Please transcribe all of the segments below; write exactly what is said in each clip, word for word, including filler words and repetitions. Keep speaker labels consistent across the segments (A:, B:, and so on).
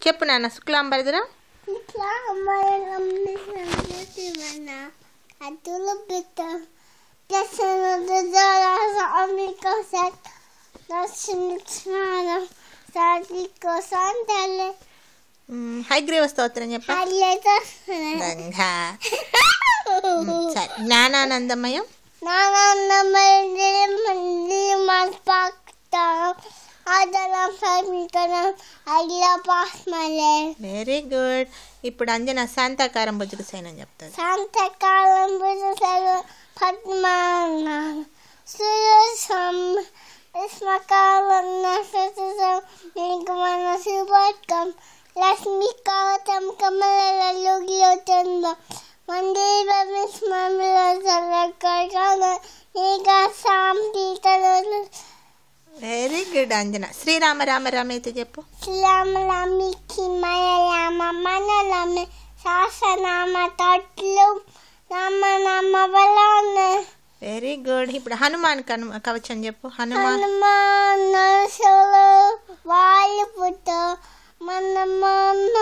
A: చెప్పు నాన్న. శుక్లాంబరధరం
B: శుక్లాంబరధరం విష్ణువర్ధనం అతుల పిత ప్రసన్నదరామిక సత్ దర్శనిక్షానం సాత్విక సంతలే
A: హైగ్రీవ స్తోత్రం చెప్పు. సరే జ్ఞానానందమయం
B: జ్ఞానానందమయం
A: వెరీ గుడ్. ఇప్పుడు అంజన శాంతాకారం భుజగ సైనం చెప్తారు.
B: శాంతకాలం భుజగ పద్మాన సురసం ఇస్మకాలం నససం మేఘమన సుభకం లక్ష్మీకాతం కమలలోగ్యోచంద మందిర విస్మమల సరకరణ మేఘ శాంతితన.
A: Very good Anjana. శ్రీరామ రామ రామేతి చెప్పు.
B: శ్రీరామ రామికి మయ రామ మనలమ శాసనామ తట్లు రామ నామ బలాన.
A: Very good. ఇప్పుడు హనుమాన్ కను కవచం చెప్పు. హనుమాన్
B: హనుమాన్ వాళ్ళు పుట్ట మన మన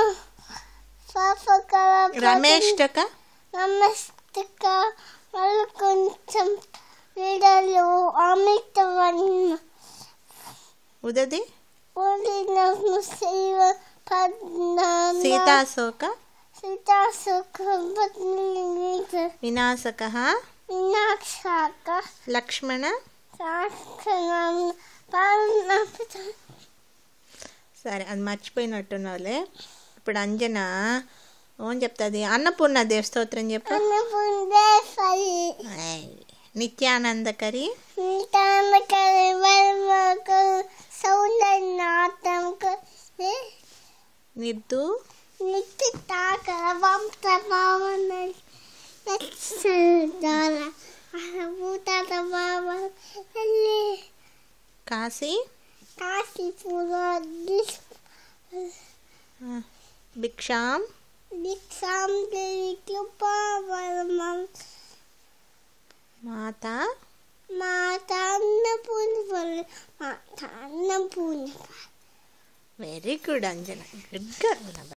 A: రమేష్ టక
B: నమస్తక వాళ్ళు కొంచెం వీడలు అమితవన్న
A: ఉదది
B: సీతాశోక
A: సీతాశోక వినాశక
B: వినాశక
A: లక్ష్మణ. సరే అది మర్చిపోయినట్టున్నావులే. ఇప్పుడు అంజన ఓం చెప్తుంది. అన్నపూర్ణ దేవ స్తోత్రం చెప్పు. నిత్యానందకరి నిర్దు కాశీ భిక్షాం
B: భిక్షాం
A: మాత
B: మాత అన్నపూర్ణ మాత Annapurna.
A: Very good Anjana. Good girl.